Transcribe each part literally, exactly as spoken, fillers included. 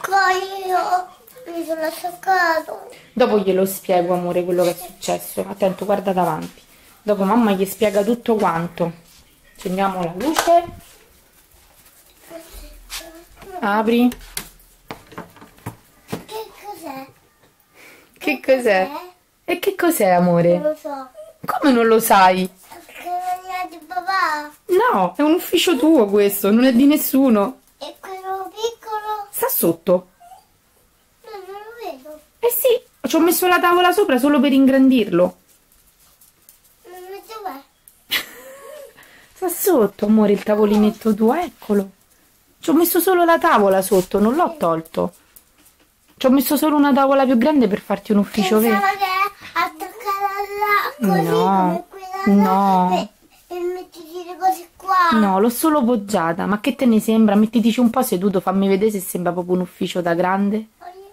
io mi sono attaccato. Dopo glielo spiego, amore, quello che è successo. Attento, guarda davanti. Dopo mamma gli spiega tutto quanto. Accendiamo la luce. Apri. Che cos'è? Che cos'è? E che cos'è, amore? Non lo so. Come non lo sai? Perché non è di papà. No, è un ufficio tuo questo, non è di nessuno. E quello piccolo? Sta sotto. No, non lo vedo. Eh sì, ci ho messo la tavola sopra solo per ingrandirlo. Non lo dov'è? Sta sotto, amore, il tavolinetto tuo, eccolo. Ci ho messo solo la tavola sotto, non l'ho tolto. Ci ho messo solo una tavola più grande per farti un ufficio vero. Pensavo che attaccata là, così No, come quella là, no. E, e mettiti le cose qua. No, l'ho solo poggiata. Ma che te ne sembra? Mettitici un po' seduto, fammi vedere se sembra proprio un ufficio da grande.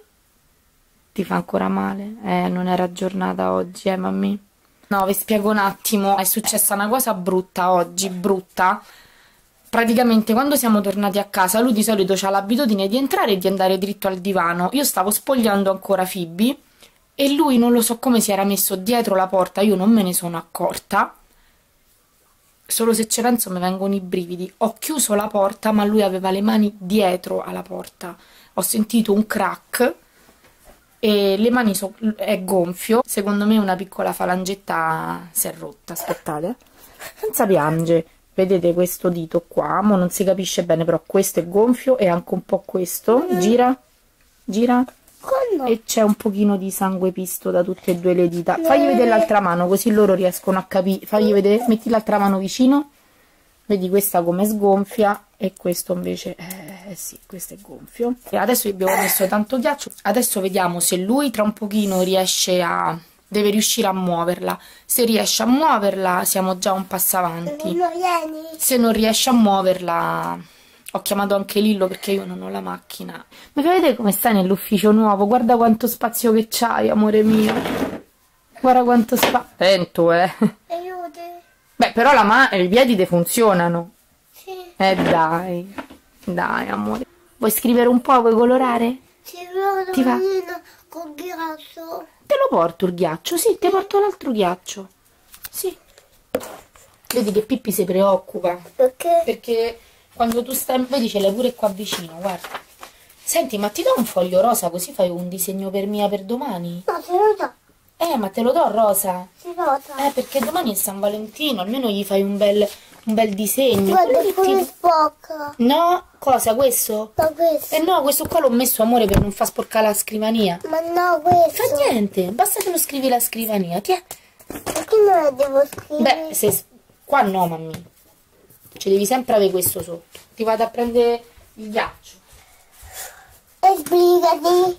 Ti fa ancora male? Eh, non era giornata oggi, eh, mammi? No, vi spiego un attimo. È successa una cosa brutta oggi, brutta. Praticamente quando siamo tornati a casa, lui di solito ha l'abitudine di entrare e di andare dritto al divano. Io stavo spogliando ancora Phoebe e lui non lo so come si era messo dietro la porta, io non me ne sono accorta. Solo se ci penso mi vengono i brividi. Ho chiuso la porta, ma lui aveva le mani dietro alla porta. Ho sentito un crack e le mani so è gonfio. Secondo me una piccola falangetta si è rotta. Aspettate, senza piangere. Vedete questo dito qua? Mo non si capisce bene, però questo è gonfio e anche un po' questo. Gira, gira. Quando? E c'è un pochino di sangue pisto da tutte e due le dita. Fagli vedere l'altra mano, così loro riescono a capire. Fagli vedere, metti l'altra mano vicino. Vedi questa come sgonfia e questo invece, eh sì, questo è gonfio. E adesso gli abbiamo messo tanto ghiaccio. Adesso vediamo se lui tra un pochino riesce a... deve riuscire a muoverla. Se riesce a muoverla siamo già un passo avanti. Se non riesce a muoverla, ho chiamato anche Lillo perché io non ho la macchina. Ma vedete come stai nell'ufficio nuovo? Guarda quanto spazio che c'hai, amore mio. Guarda quanto spazio. Attento, eh. Aiuto. Beh, però la ma i piedi te funzionano. Sì. Eh dai. Dai, amore. Vuoi scrivere un po'? Vuoi colorare? Sì, però Ti va? con ghiaccio. Te lo porto il ghiaccio? Sì, ti porto l'altro ghiaccio. Sì. Vedi che Pippi si preoccupa. Perché? Perché quando tu stai... Vedi, ce l'hai pure qua vicino, guarda. Senti, ma ti do un foglio rosa così fai un disegno per Mia per domani? No, te lo do. Eh, ma te lo do rosa? Sì, rosa. Eh, perché domani è San Valentino, almeno gli fai un bel, un bel disegno. Guarda Quello che come ti- spocca. No? Cosa, questo? No, questo. Eh no, questo qua l'ho messo, amore, per non far sporcare la scrivania. Ma no, questo. Fa niente, basta che lo scrivi la scrivania. Ti è... Perché non la devo scrivere? Beh, se... qua no, mamma. Ci devi sempre avere questo sotto. Ti vado a prendere il ghiaccio. E sbrigati.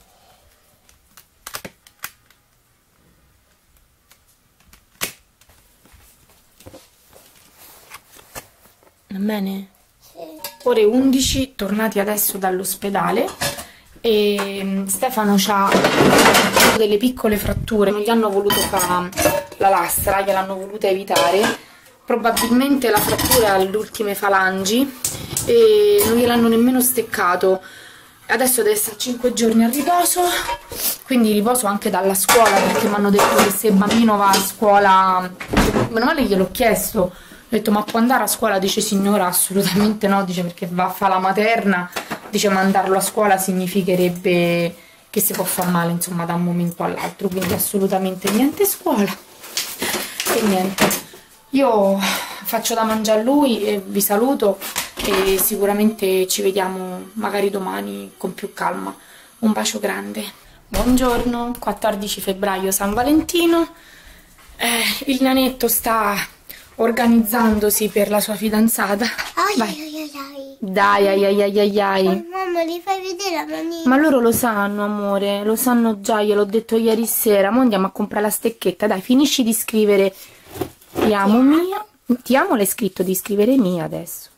Va bene? Sì. Ore undici, tornati adesso dall'ospedale e Stefano ha delle piccole fratture, non gli hanno voluto fare la lastra, gliel'hanno voluta evitare, probabilmente la frattura alle ultime falangi e non gliel'hanno nemmeno steccato. Adesso deve stare cinque giorni a riposo, quindi riposo anche dalla scuola perché mi hanno detto che se il bambino va a scuola, meno male gliel'ho chiesto. Ho detto, ma può andare a scuola? Dice, signora, assolutamente no, dice, perché va a fare la materna, dice, mandarlo a scuola significherebbe che si può far male, insomma, da un momento all'altro, quindi assolutamente niente scuola. E niente, io faccio da mangiare a lui e vi saluto e sicuramente ci vediamo magari domani con più calma. Un bacio grande. Buongiorno, quattordici febbraio, San Valentino. Eh, il nanetto sta... organizzandosi per la sua fidanzata. Ai, Vai. ai, ai, ai. Dai, ai ai ai ai ai. Oh, mamma, li fai vedere la manina? Ma loro lo sanno, amore, lo sanno già, gliel'ho detto ieri sera. Mo andiamo a comprare la stecchetta. Dai, finisci di scrivere ti amo Mia. Ti amo, l'hai scritto, di scrivere Mia adesso.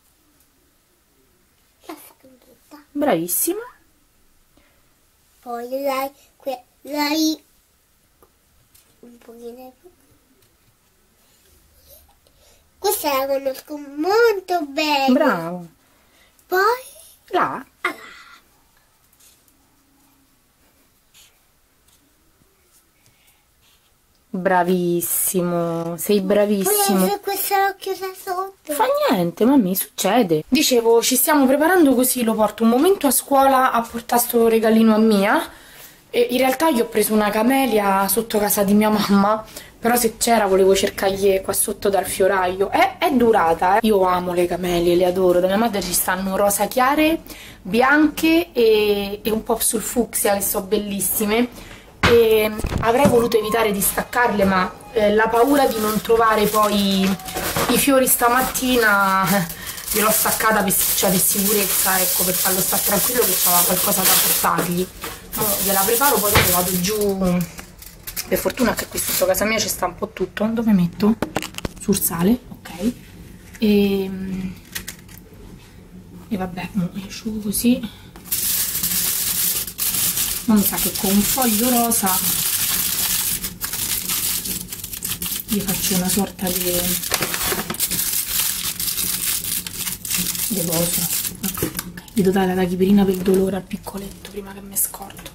La stecchetta. Bravissima. Poi lei, que, lei un pochino. Questa la conosco molto bene. Bravo. Poi Là. ah, bravissimo, sei bravissimo. Se questa l'ho chiusa sotto. Fa niente, mamma, succede. Dicevo, ci stiamo preparando così, lo porto un momento a scuola a portare sto regalino a Mia. E in realtà io ho preso una camelia sotto casa di mia mamma, però se c'era volevo cercargli qua sotto dal fioraio. È, è durata, eh. Io amo le camelie, le adoro. Da mia madre ci stanno rosa chiare, bianche e, e un po' sul fucsia, che sono bellissime. E avrei voluto evitare di staccarle, ma eh, la paura di non trovare poi i fiori stamattina eh, gliel'ho staccata per cioè, di sicurezza, ecco, per farlo stare tranquillo che c'aveva qualcosa da portargli. No, gliela preparo, poi dopo vado giù. Per fortuna che qui sotto casa mia ci sta un po' tutto. Dove metto? Sul sale, ok. E, e vabbè, asciugo così. Ma mi sa che con un foglio rosa gli faccio una sorta di di coso. Gli devo dare la tachipirina per il dolore al piccoletto prima che mi scordo.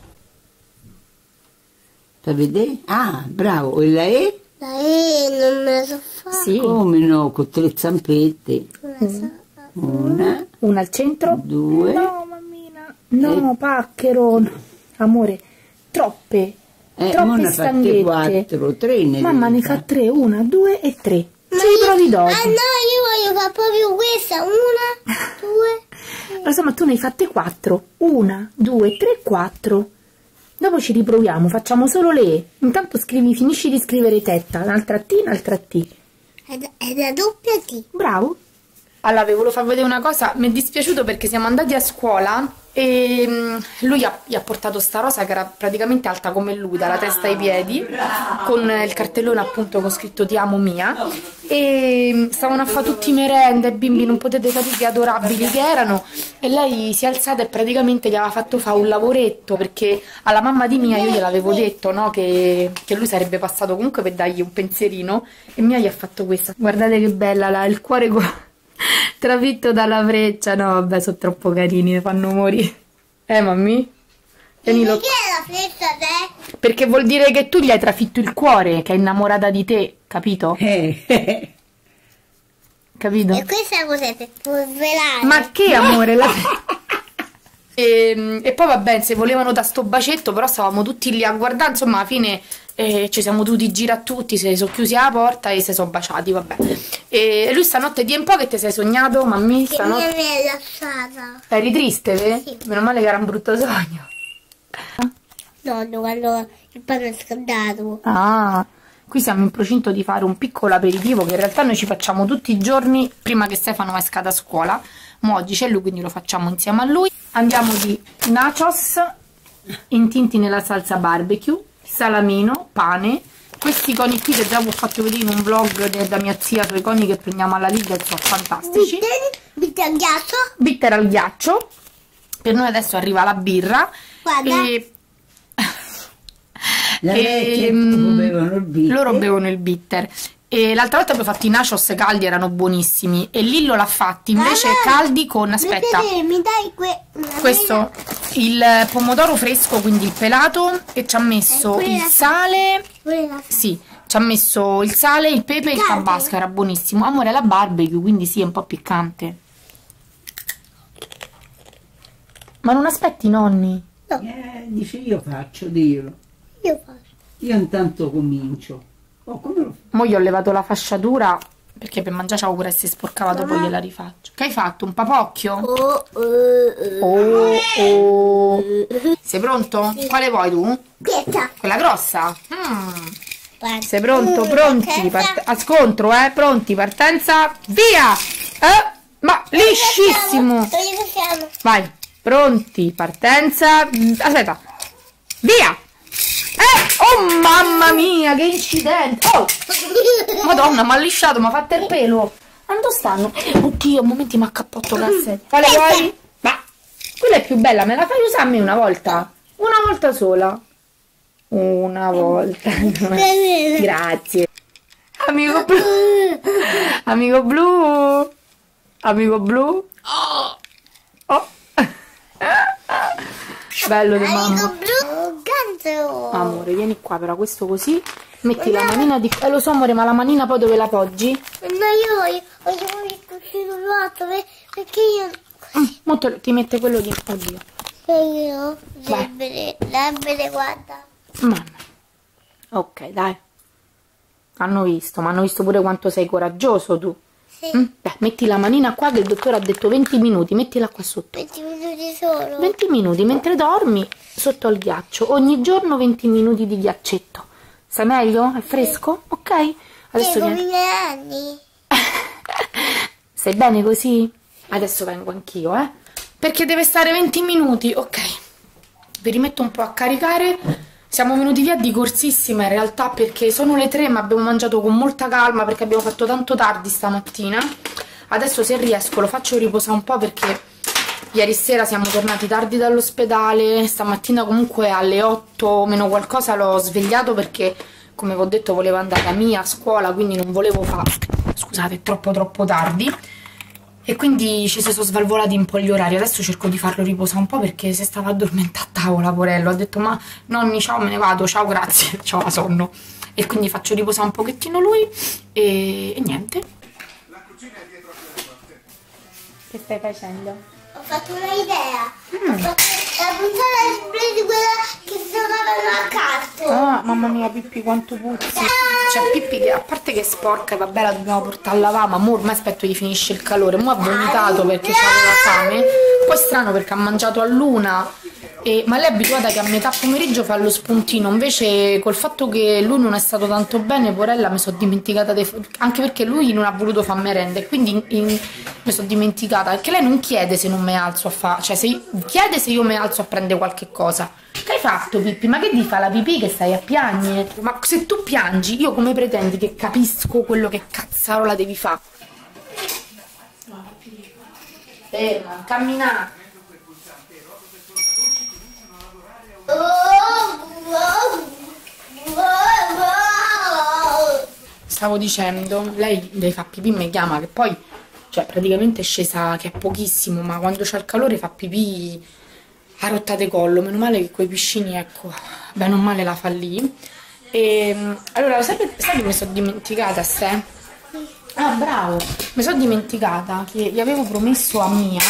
Fai vedere? Ah, bravo. E la E? La E non me la so fare. Sì. Come no? Con tre zampette. Mm. Una, Una al centro. due. No, mammina. No, pacchero. Amore, troppe. Eh, troppe mo ne ha fatte stanghette. quattro, tre ne Mamma ne devi fa fare. tre. Una, due e tre. Ma Ci riprovi dopo. Ah no, io voglio fare proprio questa. Una, due. Lo so, ma tu ne hai fatte quattro. Una, due, tre, quattro. Dopo ci riproviamo, facciamo solo le E. Intanto scrivi, finisci di scrivere tetta, un'altra T, un'altra T. È da, è da doppia T. Bravo. Allora, vi volevo far vedere una cosa, mi è dispiaciuto perché siamo andati a scuola e mm, lui ha, gli ha portato sta rosa che era praticamente alta come lui, dalla testa ai piedi, con il cartellone appunto con scritto ti amo Mia, e mm, stavano a fare tutti merende, bimbi, non potete capire che adorabili che erano, e lei si è alzata e praticamente gli aveva fatto fare un lavoretto, perché alla mamma di Mia io gliel'avevo detto, no, che, che lui sarebbe passato comunque per dargli un pensierino, e Mia gli ha fatto questa. Guardate che bella, là, il cuore con... trafitto dalla freccia. No vabbè, sono troppo carini, mi fanno morire. Eh mammi? Tieni lo... Perché la freccia te? Perché vuol dire che tu gli hai trafitto il cuore, che è innamorata di te, capito? Eh, eh. Capito? E questa cos'è? Per svelare? Ma che amore, la... e, e poi vabbè, se volevano da sto bacetto, però stavamo tutti lì a guardare, insomma alla fine eh, ci siamo dovuti girare tutti, si sono chiusi alla porta e si sono baciati, vabbè. E lui stanotte di un po' che ti sei sognato, mammi? Che Stanotte... mi è lasciata. Eri triste, ve? Sì. Meno male che era un brutto sogno. Nonno, quando il pane è scaldato. Ah, qui siamo in procinto di fare un piccolo aperitivo che in realtà noi ci facciamo tutti i giorni prima che Stefano esca da scuola. Ma oggi c'è lui, quindi lo facciamo insieme a lui. Andiamo di nachos intinti nella salsa barbecue, salamino, pane. Questi coni qui che già vi ho fatto vedere in un vlog da mia zia, sui coni che prendiamo alla Lidl, sono fantastici. Bitter, bitter al ghiaccio. Bitter al ghiaccio. Per noi adesso arriva la birra. Guarda. E... La e, vecchia mm, bevevano il bitter. loro bevono il bitter. E l'altra volta abbiamo fatto i nachos caldi, erano buonissimi, e Lillo l'ha fatti invece Mamma, caldi con, aspetta, Mi, mi dai que... questo, il pomodoro fresco, quindi il pelato, e ci ha messo Eh, quella- il sale, Quella... sì, ci ha messo il sale, il pepe e il Piccante? tabasco, era buonissimo. Amore, è la barbecue, quindi sì, è un po' piccante. Ma non aspetti, nonni? Eh, dice io faccio, dillo. Io faccio. Io intanto comincio. Oh, come lo Mo' gli ho levato la fasciatura, perché per mangiare c'avevo pure se sporcava, dopo gliela rifaccio. Che hai fatto? Un papocchio? Oh, oh, oh. Oh, oh. Sei pronto? Quale vuoi tu? Questa. Quella grossa? Mm. Guarda. Sei pronto? Mm, Pronti? partenza. Part- a scontro, eh? Pronti? Partenza? Via! Eh? Ma liscissimo! Dove facciamo? Vai, pronti? Partenza? Mm, Aspetta. Via! Eh! Oh mamma mia, che incidente! Oh! Madonna, mi ha lisciato, mi ha fatto il pelo. Dove stanno? Oddio, a momenti mi ha cappotto cassetta. Quale vuoi? Ma quella è più bella, me la fai usare a me una volta? Una volta sola. Una volta. Grazie. Amico blu. Amico blu. Amico blu. Oh. Bello di mamma. Amico blu. Ganzo. Amore, vieni qua, però questo così. Metti la manina di... Eh, lo so amore, ma la manina poi dove la poggi? No, io voglio, voglio il cuscino rotto perché io... Mm, molto, ti mette quello di... Oddio. Io... L'erbere, l'erbere, guarda. Mamma. Ok, dai. Hanno visto, ma hanno visto pure quanto sei coraggioso tu. Sì. Mm? Dai, metti la manina qua che il dottore ha detto venti minuti, mettila qua sotto. venti minuti solo. venti minuti mentre dormi sotto al ghiaccio. Ogni giorno venti minuti di ghiaccetto. Stai meglio? È fresco? Ok. Adesso Sì, come vieni. i miei anni. Stai bene così? Adesso vengo anch'io, eh? Perché deve stare venti minuti. Ok. Vi rimetto un po' a caricare. Siamo venuti via di corsissima in realtà perché sono le tre, ma abbiamo mangiato con molta calma perché abbiamo fatto tanto tardi stamattina. Adesso se riesco lo faccio riposare un po' perché ieri sera siamo tornati tardi dall'ospedale. Stamattina comunque alle otto meno qualcosa l'ho svegliato perché, come vi ho detto, volevo andare da Mia a scuola, quindi non volevo fare, scusate, troppo troppo tardi. E quindi ci si sono svalvolati un po' gli orari. Adesso cerco di farlo riposare un po' perché si stava addormentando a tavola, porello. Ha detto, ma nonni, ciao, me ne vado, ciao, grazie, ciao, a sonno. E quindi faccio riposare un pochettino lui e, e niente. La cucina è dietro quelle porte. Che stai facendo? Ho fatto un'idea. Mm. Ho fatto la puntata di spray di quella che si trovavano a carte. Ah, mamma mia, Pippi, quanto puzzi. C'è Pippi che, a parte che è sporca, vabbè, la dobbiamo portare a lavare, ma mo ormai aspetto che finisce il calore. Mo ha vomitato perché aveva fame. Poi è strano perché ha mangiato a luna. E, ma lei è abituata che a metà pomeriggio fa lo spuntino, invece col fatto che lui non è stato tanto bene, porella, mi sono dimenticata dei, anche perché lui non ha voluto fare merenda, e quindi in, in, mi sono dimenticata, perché lei non chiede se non mi alzo a fare, cioè se, chiede se io mi alzo a prendere qualche cosa. Che hai fatto, Pippi? Ma che ti fa la pipì che stai a piagne? Ma se tu piangi, io come pretendi che capisco quello che cazzarola devi fare? Ferma, camminare. Stavo dicendo, lei deve fare pipì, mi chiama, che poi, cioè praticamente è scesa che è pochissimo, ma quando c'è il calore fa pipì a rottate collo. Meno male che quei piscini, ecco, bene o male la fa lì. E allora, sai, sai che mi sono dimenticata, Ste? Ah, bravo! Mi sono dimenticata che gli avevo promesso a Mia,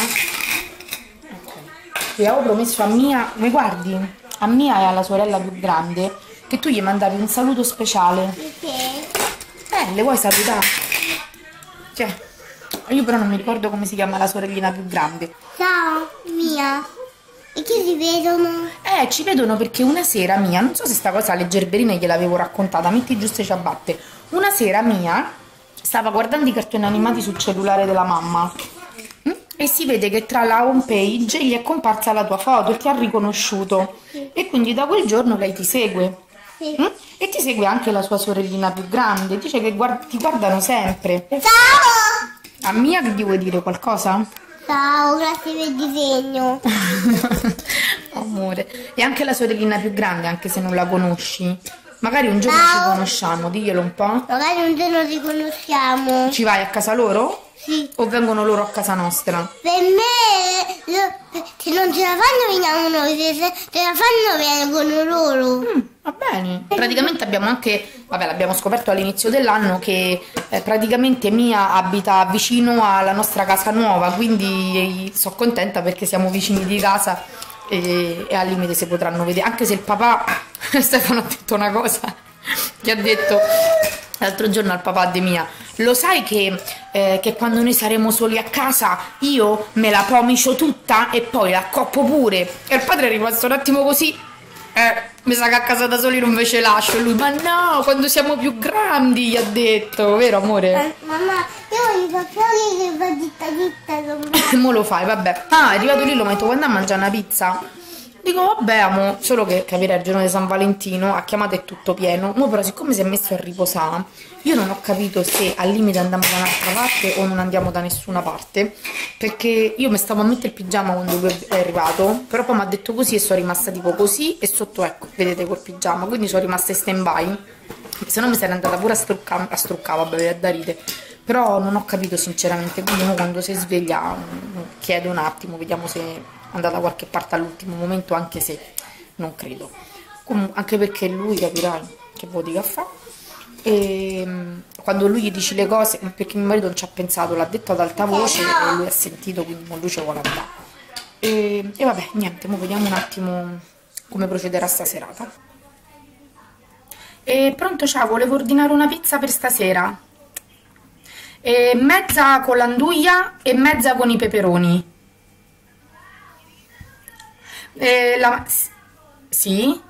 gli avevo promesso a Mia, mi guardi? A Mia e alla sorella più grande, che tu gli mandavi un saluto speciale. Perché? Eh, le vuoi salutare? Cioè, io però non mi ricordo come si chiama la sorellina più grande. Ciao, Mia. E che si vedono? Eh, ci vedono perché una sera Mia, non so se sta cosa alle Gerberine gliel'avevo raccontata, metti giuste ciabatte. Una sera Mia stava guardando i cartoni animati sul cellulare della mamma e si vede che tra la home page gli è comparsa la tua foto e ti ha riconosciuto. E quindi da quel giorno lei ti segue. Sì. Mm? E ti segue anche la sua sorellina più grande. Dice che guard- ti guardano sempre. Ciao! A Mia che gli vuoi dire qualcosa? Ciao, grazie per il disegno. Amore. E anche la sorellina più grande, anche se non la conosci. Magari un giorno Ciao. ci conosciamo, diglielo un po'. Magari un giorno ci conosciamo. Ci vai a casa loro? Sì. O vengono loro a casa nostra? Per me, lo- se non ce la fanno veniamo noi, se se ce la fanno vengono loro. Mm, va bene. Praticamente abbiamo anche, vabbè, l'abbiamo scoperto all'inizio dell'anno che eh, praticamente Mia abita vicino alla nostra casa nuova, quindi sono contenta perché siamo vicini di casa e, e al limite si potranno vedere. Anche se il papà, Stefano ha detto una cosa, gli ha detto l'altro giorno al papà di Mia, lo sai che, eh, che quando noi saremo soli a casa io me la pomicio tutta e poi la accoppo pure. E il padre è rimasto un attimo così, eh, mi sa che a casa da soli non ve ce lascio. E lui, ma no, quando siamo più grandi, gli ha detto, vero amore? Eh, mamma, io voglio sapere che va zitta zitta. Mo lo fai, vabbè. Ah, è arrivato lì, lo metto, vuoi andare a mangiare una pizza? Dico, vabbè, amo, solo che capire il giorno di San Valentino, a chiamata è tutto pieno. Mo però siccome si è messo a riposare, io non ho capito se al limite andiamo da un'altra parte o non andiamo da nessuna parte, perché io mi stavo a mettere il pigiama quando lui è arrivato, però poi mi ha detto così e sono rimasta tipo così e sotto, ecco, vedete, col pigiama, quindi sono rimasta in stand by, se no mi sarei andata pure a struccare, a struccare, vabbè, a da ride. Però non ho capito sinceramente, quindi mo quando si sveglia chiedo un attimo, vediamo se è andata da qualche parte all'ultimo momento, anche se non credo. Comunque, anche perché lui, capirai, che vuoi che fa. E quando lui gli dici le cose, perché mio marito non ci ha pensato, l'ha detto ad alta voce e lui ha sentito, quindi con lui ce vuole andare. E, e vabbè, niente, ora vediamo un attimo come procederà sta serata. E pronto, ciao, volevo ordinare una pizza per stasera. E mezza con l'anduglia e mezza con i peperoni. E la, sì?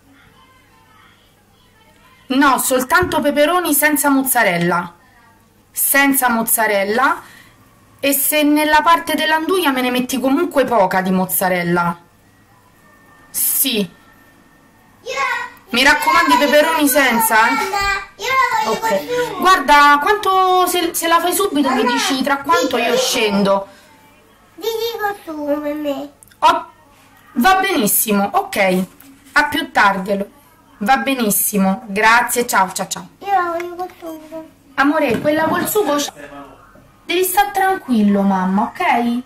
No, soltanto peperoni senza mozzarella. Senza mozzarella. E se nella parte dell'anduglia me ne metti comunque poca di mozzarella. Sì. Mi raccomando i peperoni senza, eh? Ok. Guarda, quanto se, se la fai subito mi dici tra quanto io scendo. Ti dico tu per me. Oh, va benissimo, ok. A più tardi. Va benissimo, grazie, ciao, ciao, ciao. Io la voglio tu. Amore, quella col sugo... Devi stare tranquillo, mamma, ok?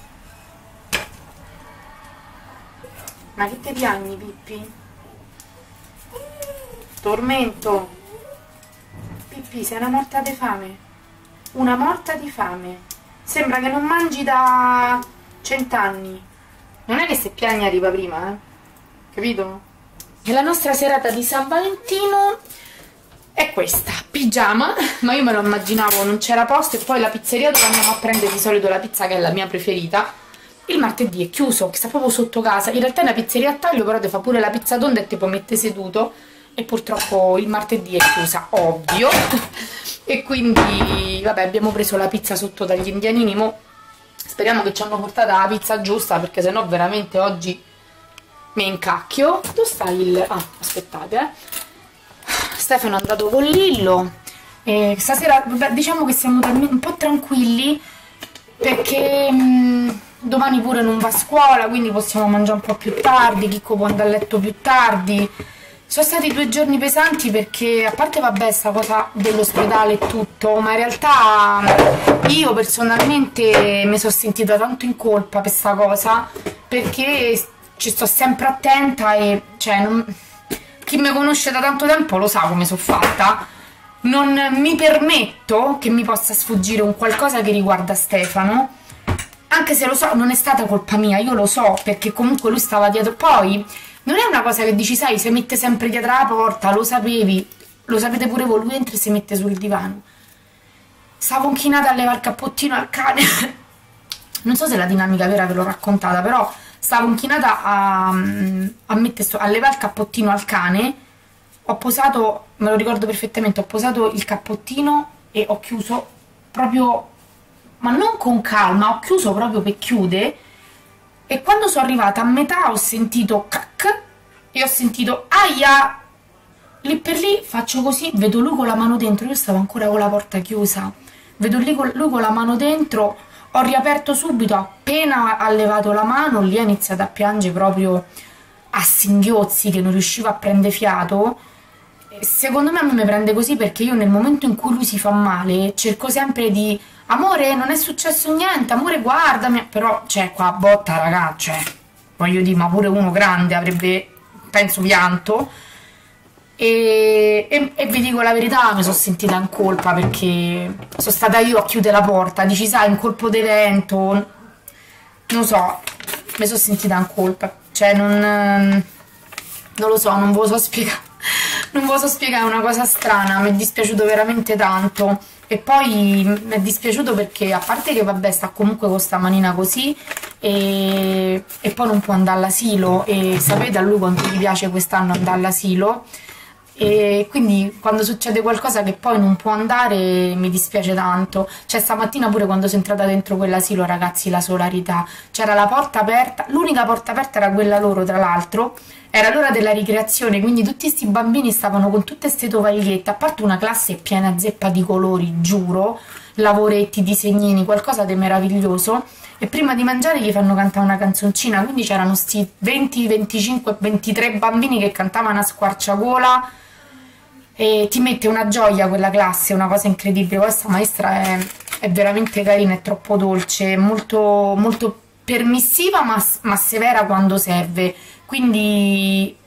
Ma che te piagni, Pippi? Tormento. Pippi, sei una morta di fame. Una morta di fame. Sembra che non mangi da cent'anni. Non è che se piagni arriva prima, eh? Capito? E la nostra serata di San Valentino è questa, pigiama, ma io me lo immaginavo, non c'era posto, e poi la pizzeria dove andiamo a prendere di solito la pizza, che è la mia preferita, il martedì è chiuso, che sta proprio sotto casa. In realtà è una pizzeria a taglio, però ti fa pure la pizza tonda e ti può mettere seduto, e purtroppo il martedì è chiusa, ovvio. E quindi, vabbè, abbiamo preso la pizza sotto dagli indianini, mo speriamo che ci hanno portata la pizza giusta, perché sennò veramente oggi mi incacchio. Dove sta il... ah, aspettate, eh. Stefano è andato con Lillo e stasera, vabbè, diciamo che siamo un po' tranquilli perché mh, domani pure non va a scuola, quindi possiamo mangiare un po' più tardi, Chicco può andare a letto più tardi. Sono stati due giorni pesanti perché, a parte vabbè sta cosa dell'ospedale e tutto, ma in realtà io personalmente mi sono sentita tanto in colpa per sta cosa, perché ci sto sempre attenta e cioè non, chi mi conosce da tanto tempo lo sa come sono fatta, non mi permetto che mi possa sfuggire un qualcosa che riguarda Stefano, anche se lo so, non è stata colpa mia, io lo so, perché comunque lui stava dietro. Poi non è una cosa che dici, sai, si mette sempre dietro la porta, lo sapevi, lo sapete pure voi, lui entra e si mette sul divano. Stavo inchinata a levare il cappottino al cane. Non so se la dinamica vera ve l'ho raccontata, però stavo inchinata a, a, mettere, a levare il cappottino al cane, ho posato, me lo ricordo perfettamente, ho posato il cappottino e ho chiuso proprio, ma non con calma, ho chiuso proprio per chiudere. E quando sono arrivata a metà ho sentito cac e ho sentito aia, lì per lì faccio così, vedo lui con la mano dentro, io stavo ancora con la porta chiusa, vedo lì con, lui con la mano dentro, ho riaperto subito, appena ha levato la mano lì ha iniziato a piangere proprio a singhiozzi, che non riusciva a prendere fiato. Secondo me a me mi prende così perché io nel momento in cui lui si fa male cerco sempre di amore non è successo niente, amore guardami, però cioè qua a botta raga, cioè voglio dire, ma pure uno grande avrebbe penso pianto. E, e, e vi dico la verità, mi sono sentita in colpa perché sono stata io a chiudere la porta, dici sai un colpo di vento, non so, mi sono sentita in colpa, cioè non, non lo so, non ve lo so spiegare. Non ve lo so spiegare, è una cosa strana, mi è dispiaciuto veramente tanto. E poi mi è dispiaciuto perché, a parte che vabbè sta comunque con sta manina così e, e poi non può andare all'asilo, e sapete a lui quanto gli piace quest'anno andare all'asilo, e quindi quando succede qualcosa che poi non può andare mi dispiace tanto. Cioè stamattina pure quando sono entrata dentro quell'asilo, ragazzi, la solarità, c'era la porta aperta, l'unica porta aperta era quella loro, tra l'altro era l'ora della ricreazione, quindi tutti questi bambini stavano con tutte queste tovagliette, a parte una classe piena zeppa di colori, giuro, lavoretti, disegnini, qualcosa di meraviglioso, e prima di mangiare gli fanno cantare una canzoncina, quindi c'erano sti venti, venticinque, ventitré bambini che cantavano a squarciagola, e ti mette una gioia quella classe, una cosa incredibile. Questa maestra è, è veramente carina, è troppo dolce, molto, molto permissiva ma, ma severa quando serve, quindi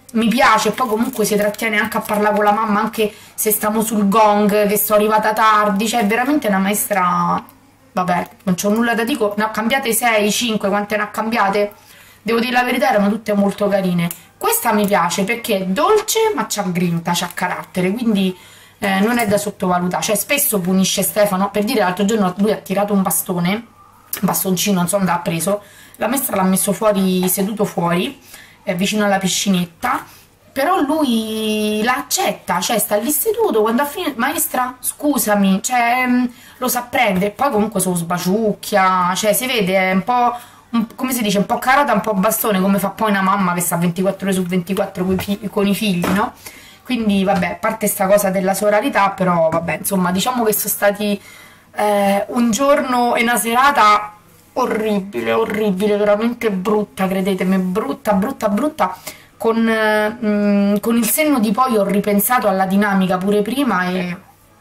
mi piace, poi comunque si trattiene anche a parlare con la mamma, anche se stiamo sul gong, che sono arrivata tardi, cioè è veramente una maestra, vabbè, non c'ho nulla da dire, ne ha cambiate sei, cinque, quante ne ha cambiate? Devo dire la verità, erano tutte molto carine. Questa mi piace perché è dolce ma c'ha grinta, c'ha carattere, quindi eh, non è da sottovalutare, cioè spesso punisce Stefano, per dire l'altro giorno lui ha tirato un bastone, un bastoncino, non so dove ha preso, la maestra l'ha messo fuori, seduto fuori, eh, vicino alla piscinetta, però lui l'accetta, cioè sta lì seduto, quando ha finito, maestra scusami, cioè lo sa prendere, poi comunque se lo sbaciucchia, cioè si vede, è un po', un, come si dice, un po' carota, un po' bastone, come fa poi una mamma che sta ventiquattro ore su ventiquattro coi fi- con i figli, no? Quindi vabbè, a parte sta cosa della sororità, però vabbè, insomma, diciamo che sono stati eh, un giorno e una serata orribile, orribile, veramente brutta, credetemi, brutta, brutta, brutta. Con, mm, con il senno di poi ho ripensato alla dinamica pure prima e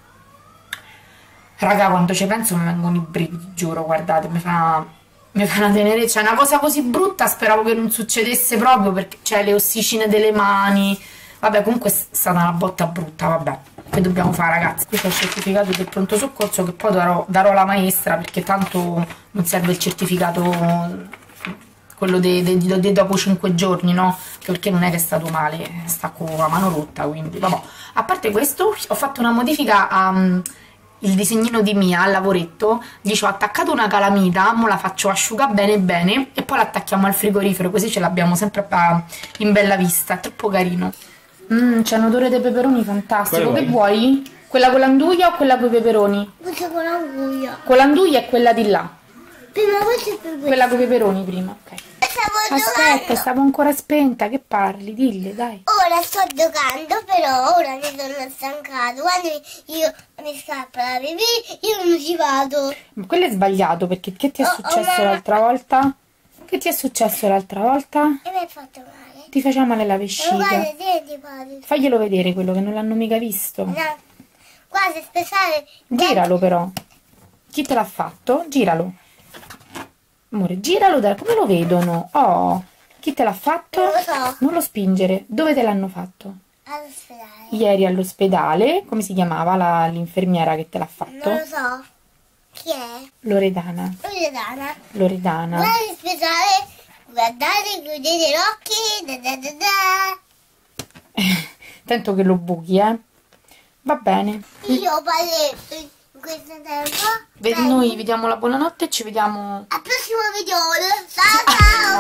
raga, quando ci penso mi vengono i brividi, giuro, guardate, mi fa, mi fa una tenerezza, una cosa così brutta speravo che non succedesse proprio, perché c'è le ossicine delle mani, vabbè, comunque è stata una botta brutta, vabbè, che dobbiamo fare ragazzi? Questo è il certificato del pronto soccorso che poi darò, darò alla maestra, perché tanto non serve il certificato, quello di dopo cinque giorni, no? Perché non è che è stato male, sta con la mano rotta, quindi vabbè. A parte questo, ho fatto una modifica al disegnino di Mia, al lavoretto, gli ci ho attaccato una calamita, mo la faccio asciugare bene bene e poi l'attacchiamo al frigorifero, così ce l'abbiamo sempre in bella vista, è troppo carino. Mm, c'è un odore dei peperoni fantastico, che vuoi? Quella con l'anduia o quella con i peperoni? Questa con l'anduia. Con l'anduia è quella di là. Prima questa è per Quella con i peperoni prima, ok. Stavo Aspetta, giocando. stavo ancora spenta, che parli? Dille, dai. Ora sto giocando, però ora mi sono stancato. Quando io mi scappa la pipì, io non ci vado. Ma quello è sbagliato, perché che ti è Oh, successo oh, mamma. l'altra volta? Che ti è successo l'altra volta? E mi hai fatto male. Ti faceva male la Ma vescica. guarda, senti, padre. Faglielo vedere quello che non l'hanno mica visto. No. Guarda, speciale. Giralo però. Chi te l'ha fatto? Giralo. Amore, giralo, da... come lo vedono? Oh, chi te l'ha fatto? Non lo so. Non lo spingere. Dove te l'hanno fatto? All'ospedale. Ieri all'ospedale. Come si chiamava la- l'infermiera che te l'ha fatto? Non lo so. Chi è? Loredana. Loredana. Loredana. Guarda, speciale. Guardate, chiudete gli occhi. Da da da da. Attento che lo buchi, eh. Va bene. Io parlo in questo tempo. Vedi, noi vi diamo la buonanotte e ci vediamo Al prossimo video. Ciao ciao.